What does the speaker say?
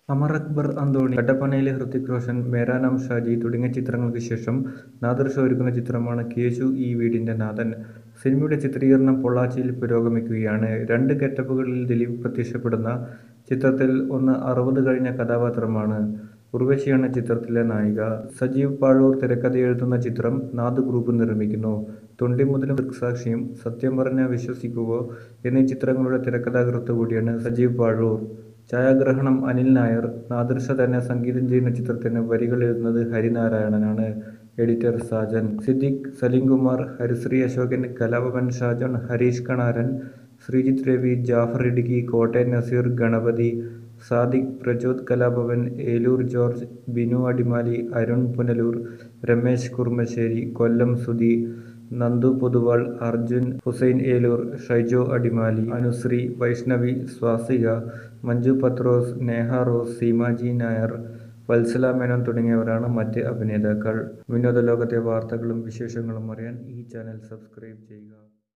അമർ അക്ബർ അന്തോണി, കട്ടപ്പനയിലെ ഹൃതിക് റോഷൻ, മേരാ നാം ഷാജി തുടങ്ങിയ ചിത്രങ്ങൾക്ക് ശേഷം നാദിർ ഷാ ഒരുക്കുന്ന ചിത്രമാണ് കേശു ഈ വീടിന്റെ നാഥൻ. സിനിമയുടെ ചിത്രീകരണം പൊള്ളാച്ചിയിൽ പുരോഗമിക്കുകയാണ്. രണ്ട് ഗെറ്റപ്പുകളിൽ ദിലീപ് പ്രത്യക്ഷപ്പെടുന്ന ചിത്രത്തിൽ ഒന്ന് 60 കഴിഞ്ഞ കഥാപാത്രമാണ്. ഉർവശിയാണ് ചിത്രത്തിലെ നായിക. സജീവ് പാഴൂർ തിരക്കഥയെഴുതുന്ന ചിത്രം നാദ് ഗ്രൂപ്പ് നിർമ്മിക്കുന്നു. തൊണ്ടിമുതലും ദൃക്സാക്ഷിയും, സത്യം പറഞ്ഞാൽ വിശ്വസിക്കുവോ എന്നീ ചിത്രങ്ങളുടെ തിരക്കഥാകൃത്ത് കൂടിയാണ് സജീവ് പാഴൂർ. ഛായാഗ്രഹണം അനിൽ നായർ. നാദിർ ഷാ തന്നെ സംഗീതം ചെയ്യുന്ന ചിത്രത്തിന് വരികൾ എഴുതുന്നത് ഹരിനാരായണനാണ്. എഡിറ്റർ സാജൻ സിദ്ദിഖ്, സലീംകുമാർ, ഹരിശ്രീ അശോകൻ, കലാഭവൻ ഷാജോൺ, ഹരീഷ് കണാരൻ, ശ്രീജിത്ത് രവി, ജാഫർ ഇടുക്കി, കോട്ടയം നസീർ, ഗണപതി, സാദിഖ്, പ്രചോദ് കലാഭവൻ, ഏലൂർ ജോർജ്, ബിനു അടിമാലി, അരുൺ പുനലൂർ, രമേശ് കുറുമശ്ശേരി, കൊല്ലം സുധി, നന്ദു പൊതുവാൾ, അർജുൻ, ഹുസൈൻ ഏലൂർ, ഷൈജോ അടിമാലി, അനുശ്രീ, വൈഷ്ണവി, സ്വാസിക, മഞ്ജു പത്രോസ്, നേഹ റോസ്, സീമാജി നായർ, വത്സല മേനോൻ തുടങ്ങിയവരാണ് മറ്റ് അഭിനേതാക്കൾ. വിനോദ ലോകത്തെ വാർത്തകളും വിശേഷങ്ങളും അറിയാൻ ഈ ചാനൽ സബ്സ്ക്രൈബ് ചെയ്യുക.